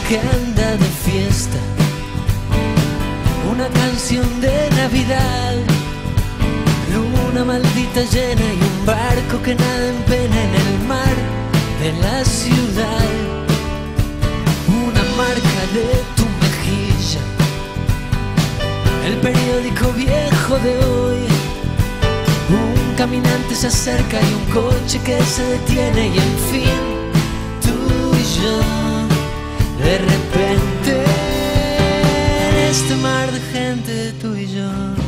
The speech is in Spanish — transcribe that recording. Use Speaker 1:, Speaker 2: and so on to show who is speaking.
Speaker 1: que anda de fiesta, una canción de Navidad, luna maldita llena y un barco que nada en pena en el mar de la ciudad, una marca de tu mejilla, el periódico viejo de hoy, un caminante se acerca y un coche que se detiene y en fin, tú y yo, de repente, en este mar de gente, tú y yo.